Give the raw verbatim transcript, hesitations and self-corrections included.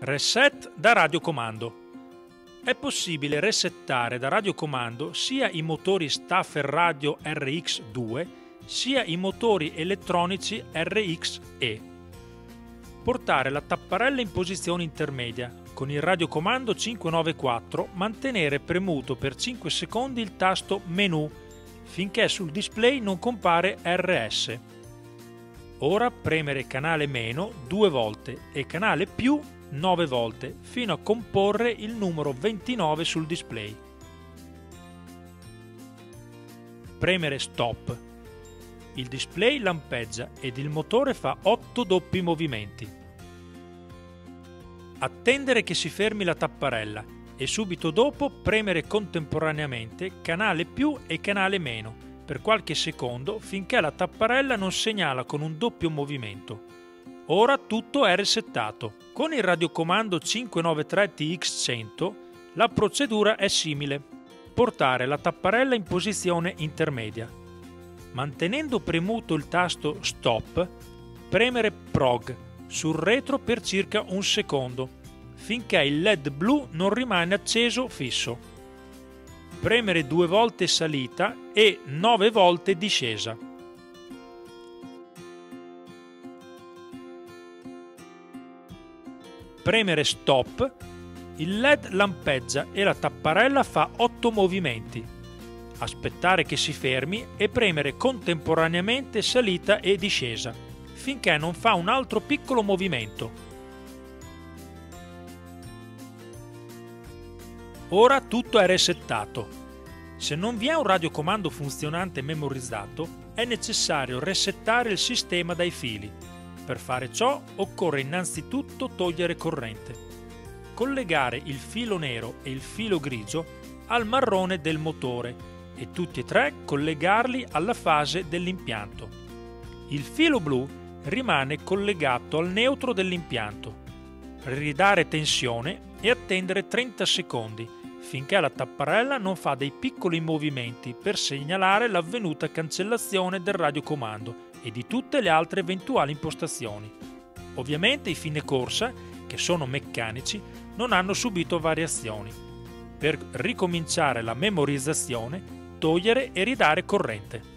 Reset da radiocomando. È possibile resettare da radiocomando sia i motori Staffel Radio R X due sia i motori elettronici R X E. Portare la tapparella in posizione intermedia. Con il radiocomando cinquecentonovantaquattro mantenere premuto per cinque secondi il tasto Menu finché sul display non compare R S. Ora premere canale meno due volte e canale più nove volte fino a comporre il numero ventinove sul display. Premere Stop. Il display lampeggia ed il motore fa otto doppi movimenti. Attendere che si fermi la tapparella e subito dopo premere contemporaneamente canale più e canale meno per qualche secondo finché la tapparella non segnala con un doppio movimento. Ora tutto è resettato. Con il radiocomando cinquecentonovantatré T X cento la procedura è simile. Portare la tapparella in posizione intermedia. Mantenendo premuto il tasto Stop, premere Prog sul retro per circa un secondo, finché il L E D blu non rimane acceso fisso. Premere due volte salita e nove volte discesa. Premere Stop, il L E D lampeggia e la tapparella fa otto movimenti. Aspettare che si fermi e premere contemporaneamente salita e discesa, finché non fa un altro piccolo movimento. Ora tutto è resettato. Se non vi è un radiocomando funzionante memorizzato, è necessario resettare il sistema dai fili. Per fare ciò occorre innanzitutto togliere corrente, collegare il filo nero e il filo grigio al marrone del motore e tutti e tre collegarli alla fase dell'impianto. Il filo blu rimane collegato al neutro dell'impianto. Ridare tensione e attendere trenta secondi finché la tapparella non fa dei piccoli movimenti per segnalare l'avvenuta cancellazione del radiocomando e di tutte le altre eventuali impostazioni. Ovviamente i fine corsa, che sono meccanici, non hanno subito variazioni. Per ricominciare la memorizzazione, togliere e ridare corrente.